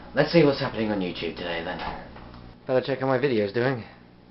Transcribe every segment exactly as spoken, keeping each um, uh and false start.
let's see what's happening on YouTube today then. Better check how my video's doing.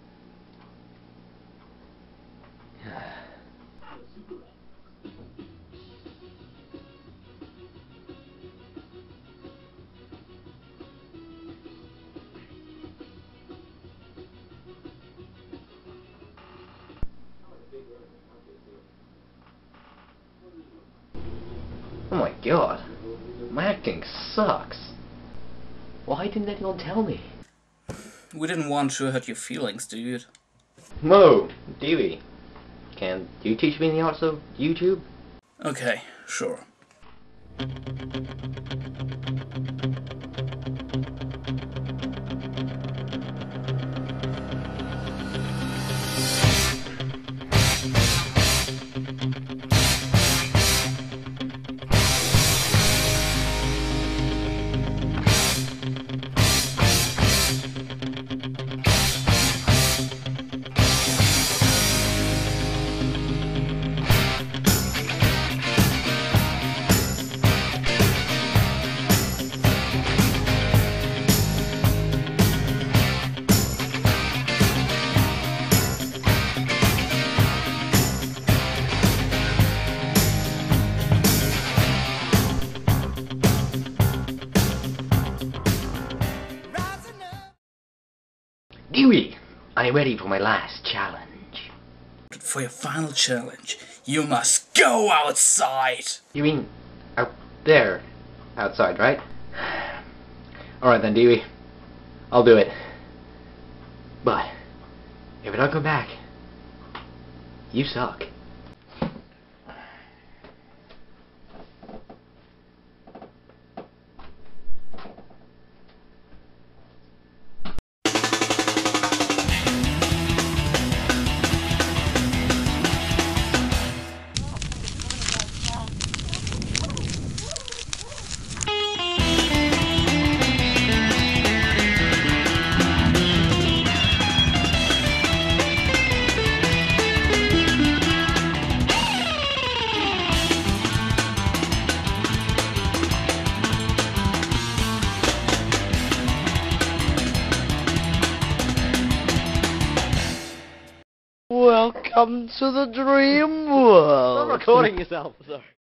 Oh my god, my acting sucks. Why didn't anyone tell me? We didn't want to hurt your feelings, dude. Whoa, Diwi, can you teach me the arts of YouTube? Okay, sure. Diwi, I'm ready for my last challenge. For your final challenge, you must go outside! You mean out there? Outside, right? Alright then, Diwi. I'll do it. But, if I don't come back, you suck. Welcome to the dream world. Stop recording yourself, sorry.